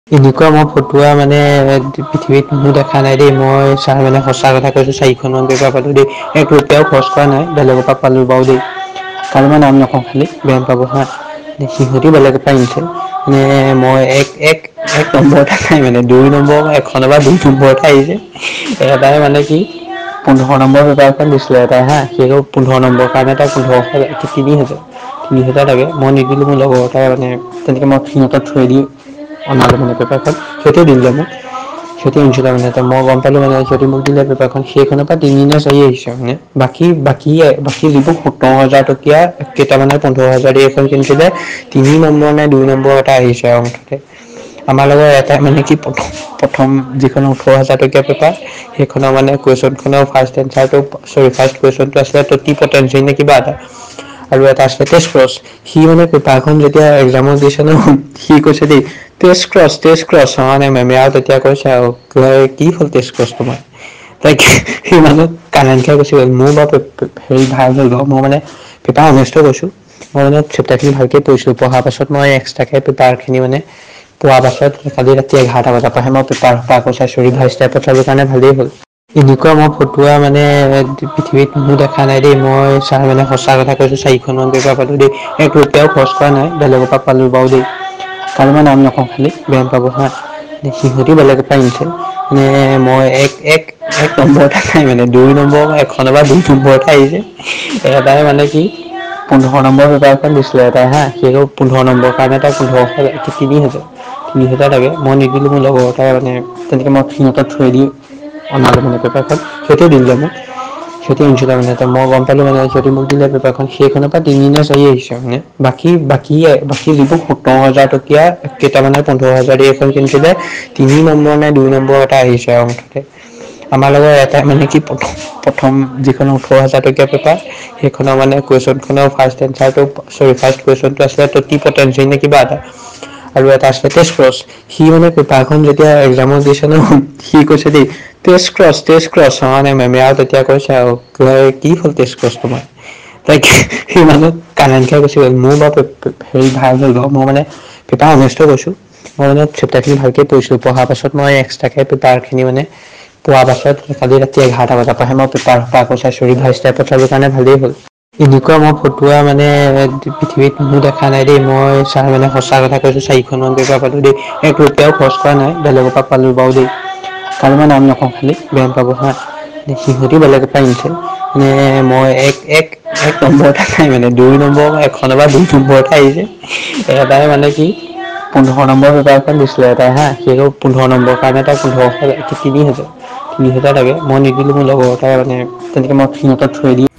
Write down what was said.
এনেকুৱা মই ফটুৱা মানে পৃথিৱীত মোৰ দেখা নাই দেই। মই মানে সঁচা কথা কৈছো, 4খন পেপাৰ পালো দেই। 1 খৰচ কৰা নাই, বেলেগৰ পৰা পালো বাৰু দেই। কাৰো মই নাম নকওঁ, খালি বেয়া নাপাব হা। সিহঁতি বেলেগৰ পৰা আনিছে মানে মই এক নম্বৰতে নাই মানে 2 নম্বৰ এখনৰ পৰা 2 নম্বৰতে আহিছে। এটাই মানে কি 15 নম্বৰ পেপাৰখন দিছিলে এটাই হা, সেই 15 নম্বৰ কাৰণে তাক 30,000 লাগে। মই নিদিলো, মোৰ লগৰ এটাই মানে তেনেকে মই সিহঁতক থৈ দি অনালো মানে পেপাৰখন, সিহঁতে দিলে মোক। সিহঁতি আনিছিলে মানে মই গম পালো মানে সিহঁতি মোক দিলে পেপাৰখন, সেইখনৰ পৰা 3 নে 4 আহিছে মানে। বাকী যিবোৰ 17,000 টকীয়া কেইটামানে 15,000 দি এখন কিনিছিলে, 3 নম্বৰ নে 2 নম্বৰ এটা আহিছে আৰু মুঠতে। আমাৰ লগৰ এটাই মানে কি প্ৰথম যিখন 18,000 টকীয়া পেপাৰ, সেইখনৰ মানে কুৱেশ্যনখনৰ ফাৰ্ষ্ট কুৱেশ্যনটো আছিলে তৃতীয় পটেনচিয়েল নে কিবা এটা। আৰু এটা আছিলে টেষ্ট ক্ৰচ। সি মানে পেপাৰখন যেতিয়া এক্সামত দিছে ন, সি কৈছে দেই টেষ্ট ক্ৰচ মানে মেমে আৰু তেতিয়া কৈছে আৰু কি হ'ল টেষ্ট ক্ৰচ তোমাৰ? তাই সি মানে কানন খাই গুচি গ'ল। মোৰ বাৰু হেৰি ভাল হ'ল বাৰু, মই মানে পেপাৰ অনেষ্টটো কৈছো। মই মানে চেপ্টাৰখিনি ভালকে পঢ়িছিলো, পঢ়াৰ পাছত মই এক্সট্ৰাকে পেপাৰখিনি মানে পোৱাৰ পাছত কালি ৰাতি 11টা বজাৰ পৰাহে মই পেপাৰ আকৌ চাইছো, ৰিভাইজ টাইপত চালো কাৰণে ভালেই হ'ল। এনেকুৱা মই ফটুৱা মানে পৃথিৱীত মোৰ দেখা নাই দেই। মই মানে সঁচা কথা কৈছো, 4খন পেপাৰ পালো দেই। 1 খৰচ কৰা নাই, বেলেগৰ পৰা পালো বাৰু দেই। কাৰো মই নাম নকওঁ, খালি বেয়া নাপাব হা। সিহঁতি বেলেগৰ পৰা আনিছে মানে মই এক নম্বৰতে নাই মানে 2 নম্বৰ এখনৰ পৰা 2 নম্বৰতে আহিছে। এটাই মানে কি 15 নম্বৰ পেপাৰখন দিছিলে এটাই হা, সেই 15 নম্বৰ কাৰণে তাক 30,000 লাগে। মই নিদিলো, মোৰ লগৰ এটাই মানে তেনেকে মই সিহঁতক থৈ দি অনালো মানে পেপাৰখন, সিহঁতে দিলে মোক। সিহঁতি আনিছিলে মানে মই গম পালো মানে সিহঁতি মোক দিলে পেপাৰখন, সেইখনৰ পৰা 3 নে 4 আহিছে মানে। বাকী যিবোৰ 17,000 টকীয়া কেইটামানে 15,000 দি এখন কিনিছিলে, 3 নম্বৰ নে 2 নম্বৰ এটা আহিছে আৰু মুঠতে। আমাৰ লগৰ এটাই মানে কি প্ৰথম যিখন 18,000 টকীয়া পেপাৰ, সেইখনৰ মানে কুৱেশ্যনখনৰ ফাৰ্ষ্ট কুৱেশ্যনটো আছিলে তৃতীয় পটেনচিয়েল নে কিবা এটা। আৰু এটা আছিলে টেষ্ট ক্ৰচ। সি মানে পেপাৰখন যেতিয়া এক্সামত দিছে ন, সি কৈছে দেই টেষ্ট ক্ৰচ মানে মেমে আৰু তেতিয়া কৈছে আৰু কি হ'ল টেষ্ট ক্ৰচ তোমাৰ? তাই সি মানে কানন খাই গুচি গ'ল। মোৰ বাৰু হেৰি ভাল হ'ল বাৰু, মই মানে পেপাৰ অনেষ্টটো কৈছো। মই মানে চেপ্টাৰখিনি ভালকে পঢ়িছিলো, পঢ়াৰ পাছত মই এক্সট্ৰাকে পেপাৰখিনি মানে পোৱাৰ পাছত কালি ৰাতি 11টা বজাৰ পৰাহে মই পেপাৰ আকৌ চাইছো, ৰিভাইজ টাইপত চালো কাৰণে ভালেই হ'ল। এনেকুৱা মই ফটুৱা মানে পৃথিৱীত মোৰ দেখা নাই দেই। মই মানে সঁচা কথা কৈছো, 4খন পেপাৰ পালো দেই। 1 খৰচ কৰা নাই, বেলেগৰ পৰা পালো বাৰু দেই। কাৰো মই নাম নকওঁ, খালি বেয়া নাপাব হা। সিহঁতি বেলেগৰ পৰা আনিছে মানে মই এক নম্বৰতে নাই মানে 2 নম্বৰ এখনৰ পৰা 2 নম্বৰতে আহিছে। এটাই মানে কি 15 নম্বৰ পেপাৰখন দিছিলে এটাই হা, সেই 15 নম্বৰ কাৰণে তাক 30,000 লাগে। মই নিদিলো, মোৰ লগৰ এটাই মানে তেনেকে মই সিহঁতক থৈ দি